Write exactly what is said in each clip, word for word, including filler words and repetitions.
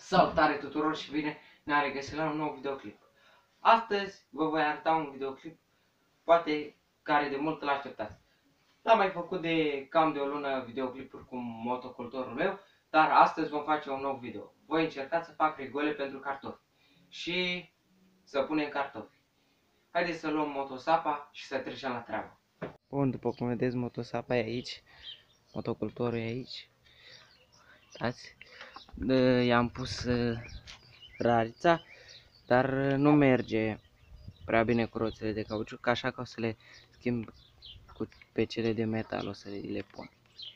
Salutare tuturor și bine ne-am regăsit la un nou videoclip. Astăzi vă voi arăta un videoclip, poate care de mult îl așteptați. L-am mai făcut de cam de o lună videoclipuri cu motocultorul meu, dar astăzi vom face un nou video. Voi încerca să fac rigole pentru cartofi și să punem cartofi. Haideți să luăm motosapa și să trecem la treabă. Bun, după cum vedeți, motosapa e aici, motocultorul e aici. Uitați. I-am pus uh, rarița, dar nu merge prea bine cu roțile de cauciuc, așa că o să le schimb cu, pe cele de metal, o să le, le pun.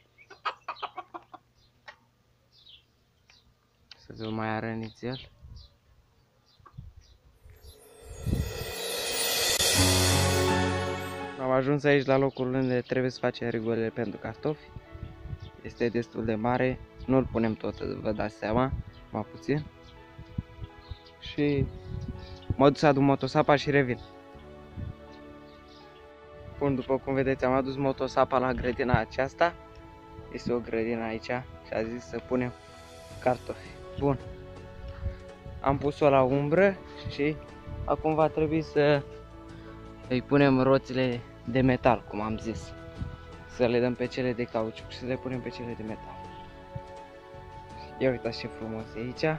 Să vă mai arăniți el. Am ajuns aici la locul unde trebuie să facem rigolele pentru cartofi. Este destul de mare, nu-l punem tot, vă dați seama, mai puțin. Și mă duc să aduc motosapa și revin. Bun, după cum vedeți, am adus motosapa la grădina aceasta. Este o grădină aici și a zis să punem cartofi. Bun, am pus-o la umbră și acum va trebui să îi punem roțile de metal, cum am zis. Să le dăm pe cele de cauciuc și să le punem pe cele de metal. Ia uitați ce frumos e aici.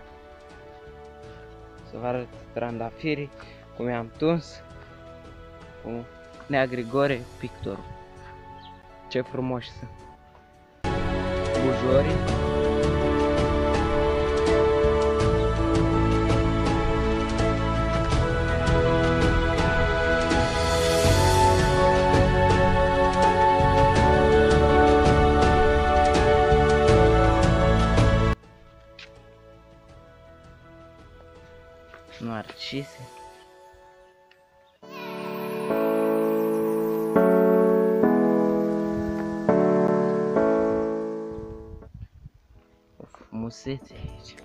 Să vă arăt trandafirii, cum i-am tuns cu Nea Grigore, pictorul. Ce frumoși sunt bujorii. Narcise. O frumusețe aici.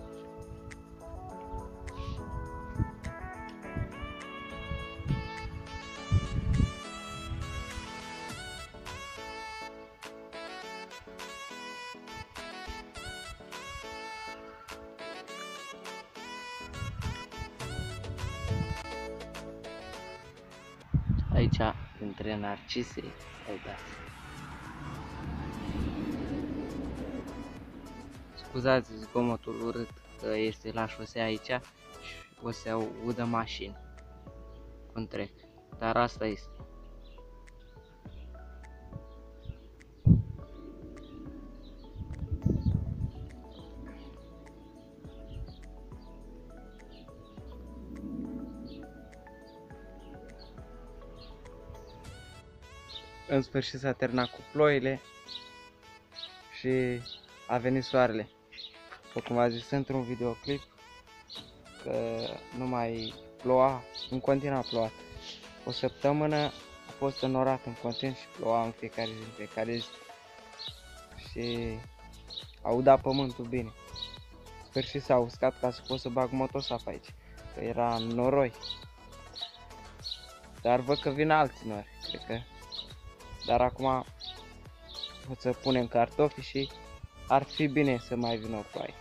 Aici, între narcise, uitați. Scuzați zgomotul urât că este la șosea aici și o să audă mașini când trec, dar asta este. În sfârșit s-a terminat cu ploile și a venit soarele. După cum v-am zis într-un videoclip că nu mai ploua, în continuu a plouat. O săptămână a fost înorat în continuu și ploua în fiecare zi, în fiecare zi. Și a udat pământul bine. În sfârșit s-a uscat ca să pot să bag motosapa aici, că era noroi. Dar văd că vin alți nori, cred că. Dar acum o să punem cartofi și ar fi bine să mai vină o ploaie.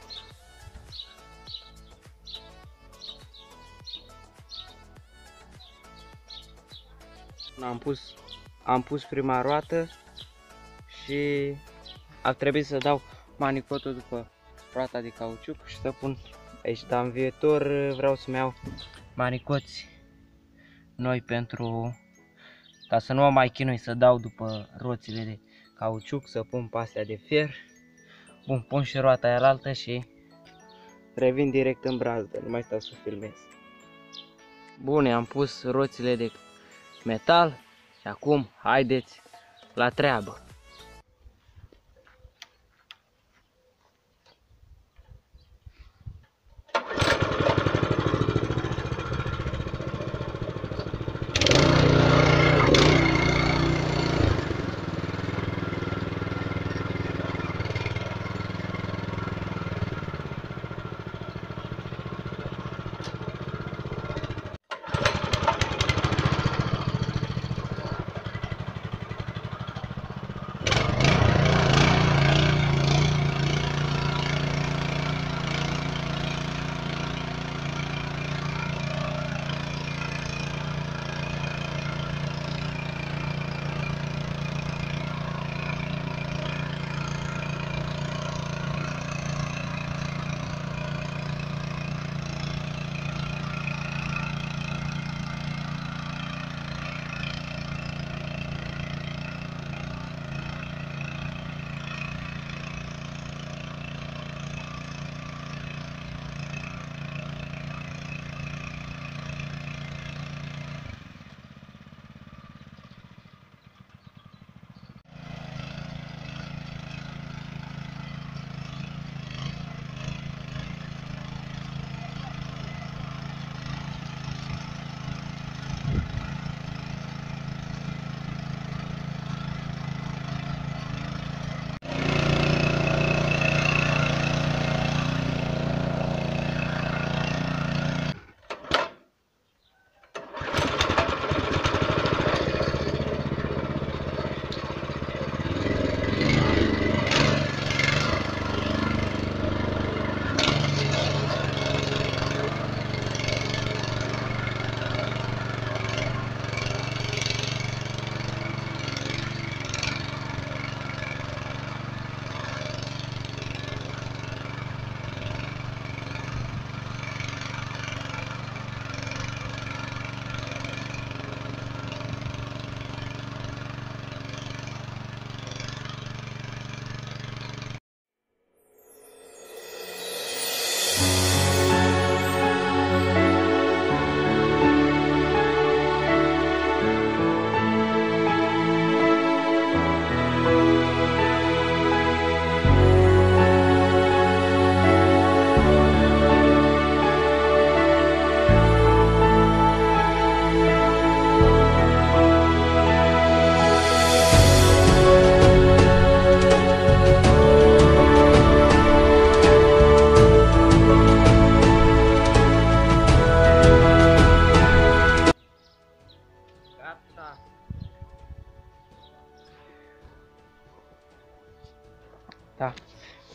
Am pus, am pus prima roată și ar trebui să dau manicotul după roata de cauciuc și să pun aici. Dar în viitor vreau să-mi iau manicoți noi pentru ca să nu mă mai chinui să dau după roțile de cauciuc, să pun pe astea de fier. Bun, pun și roata aia altă și revin direct în brazdă, nu mai stau să filmez. Bun, am pus roțile de metal și acum haideți la treabă.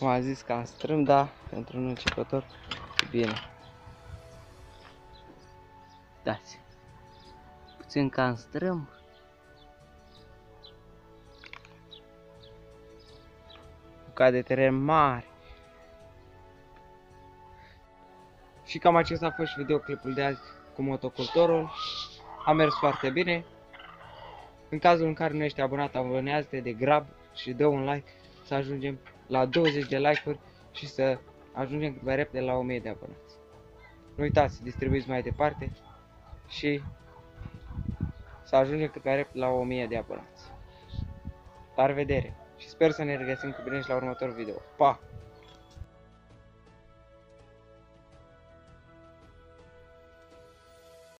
Cum a zis, cam strâm, dar pentru un începător e bine. Dați. Puțin cam strâm. Bucată de teren mare. Și cam acesta a fost și videoclipul de azi cu motocultorul. A mers foarte bine. În cazul în care nu ești abonat, abonează-te de grab și dă un like să ajungem la douăzeci de like-uri și să ajungem cât mai repede la o mie de abonați. Nu uitați să distribuiți mai departe și să ajungem cât mai repede la o mie de abonați. La revedere și sper să ne regăsim cu bine și la următorul video. Pa!